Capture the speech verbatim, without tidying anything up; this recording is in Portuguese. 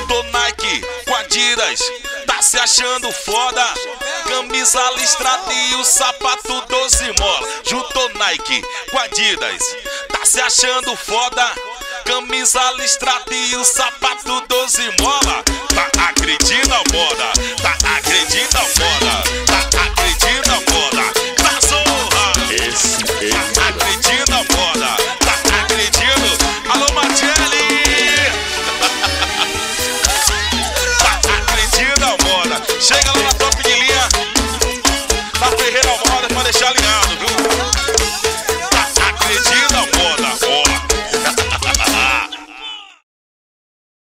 Juntou Nike com Adidas, tá se achando foda. Camisa listrada e o sapato doze mola. Juntou Nike com Adidas, tá se achando foda. Camisa listrada e o sapato doze mola. Tá agredindo a moda, tá agredindo a moda.